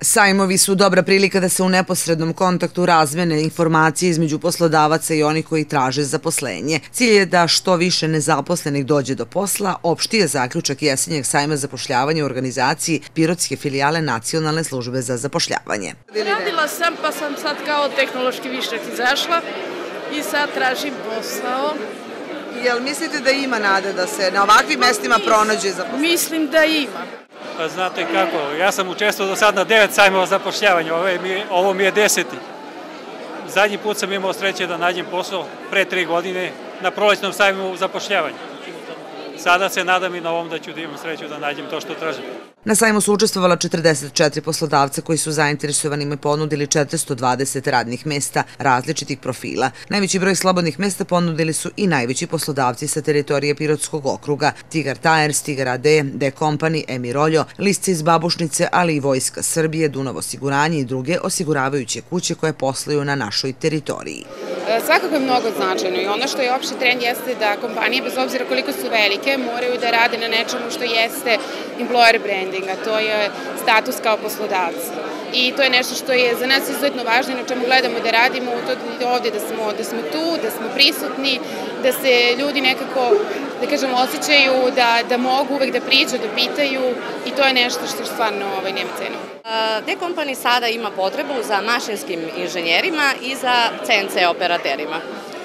Sajmovi su dobra prilika da se u neposrednom kontaktu razmene informacije između poslodavaca i onih koji traže zaposlenje. Cilj je da što više nezaposlenih dođe do posla, opšti je zaključak jesenjeg sajma zapošljavanja u organizaciji Pirotske filijale Nacionalne službe za zapošljavanje. Radila sam, pa sam sad kao tehnološki višak izašla i sad tražim posao. Jel mislite da ima nade da se na ovakvim mestima pronađe zaposlenje? Mislim da ima. Pa znate kako, ja sam učestvovao do sad na 9 sajmova zapošljavanja, ovo mi je 10. Zadnji put sam imao sreće da nađem posao pre 3 godine na prolećnom sajmu zapošljavanja. Sada se nadam i na ovom da ću da imam sreću da nađem to što tražim. Na sajmu su učestvovala 44 poslodavca koji su zainteresovanima ponudili 420 radnih mesta različitih profila. Najveći broj slobodnih mesta ponudili su i najveći poslodavci sa teritorije Pirotskog okruga: Tigar Tires, Tigar AD, D Company, Emiroljo, Lisci iz Babušnice, ali i Vojska Srbije, Dunav osiguranje i druge osiguravajuće kuće koje posluju na našoj teritoriji. Svakako je mnogo značajno i ono što je opšti trend jeste da kompanije, bez obzira koliko su velike, moraju da rade na nečemu što jeste employer branding, a to je status kao poslodavca. I to je nešto što je za nas izuzetno važno i na čemu gledamo da radimo ovdje, da smo tu, da smo prisutni, da se ljudi nekako, da kažemo, osjećaju da mogu uvek da pričaju, da pitaju i to je nešto što stvarno nema cenu. D Company sada ima potrebu za mašinskim inženjerima i za CNC operaterima.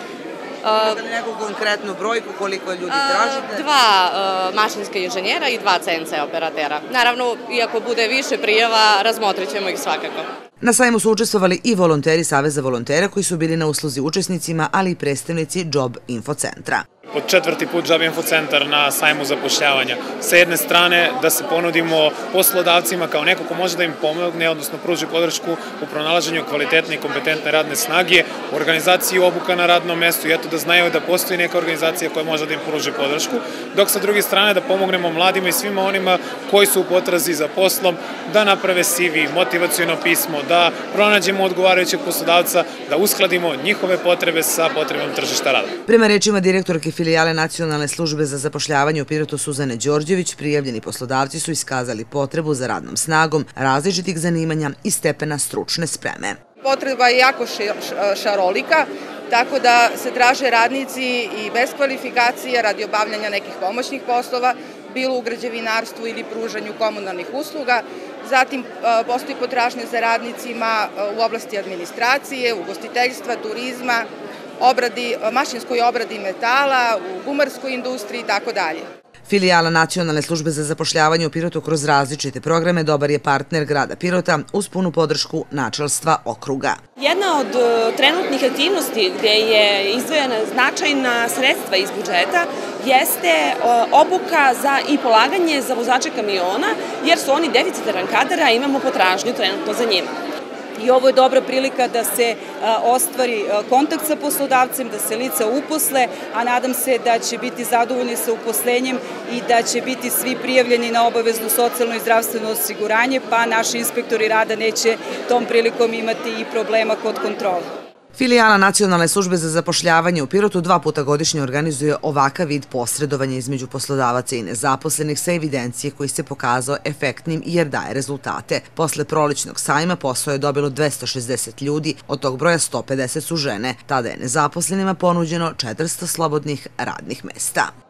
Imate li neku konkretnu brojku koliko ljudi tražite? 2 mašinska inženjera i 2 CNC operatera. Naravno, iako bude više prijava, razmotrit ćemo ih svakako. Na sajmu su učestvovali i volonteri Saveza volontera koji su bili na usluzi učesnicima, ali i predstavnici Job Info centra. Po 4. put Job Info centar na sajmu zapošljavanja. Sa jedne strane da se ponudimo poslodavcima kao neko ko može da im pomogne, odnosno pruži podršku u pronalaženju kvalitetne i kompetentne radne snage, u organizaciji obuka na radnom mestu i eto da znaju da postoji neka organizacija koja može da im pruži podršku, dok sa druge strane da pomognemo mladima i svima onima koji su u potrazi za poslom da naprave CV, motivaciono pismo, da pronađemo odgovarajućeg poslodavca, da uskladimo njihove potrebe sa potrebom tržišta rada. Prema rečima direktorke filijale Nacionalne službe za zapošljavanje u Pirotu Suzane Đorđević, prijavljeni poslodavci su iskazali potrebu za radnom snagom različitih zanimanja i stepena stručne spreme. Potreba je jako šarolika, tako da se traže radnici i bez kvalifikacije radi obavljanja nekih pomoćnih poslova, bilo u građevinarstvu ili pružanju komunalnih usluga. Zatim postoji potražnja za radnicima u oblasti administracije, ugostiteljstva, turizma, mašinskoj obradi metala, u gumarskoj industriji i tako dalje. Filijala Nacionalne službe za zapošljavanje u Pirotu kroz različite programe dobar je partner grada Pirota uz punu podršku načelstva okruga. Jedna od trenutnih aktivnosti gde je izdvojena značajna sredstva iz budžeta jeste obuka i polaganje za vozače kamiona, jer su oni deficitaran kadar, a imamo potražnju trenutno za njima. I ovo je dobra prilika da se ostvari kontakt sa poslodavcem, da se lica uposle, a nadam se da će biti zadovoljni sa uposlenjem i da će biti svi prijavljeni na obavezno socijalno i zdravstveno osiguranje, pa naši inspektori rada neće tom prilikom imati i problema kod kontrole. Filijala Nacionalne službe za zapošljavanje u Pirotu 2 puta godišnje organizuje ovakav vid posredovanja između poslodavaca i nezaposlenih sa evidencije koji se pokazao efektnim jer daje rezultate. Posle prolećnog sajma posao je dobilo 260 ljudi, od tog broja 150 su žene. Tada je nezaposlenima ponuđeno 400 slobodnih radnih mesta.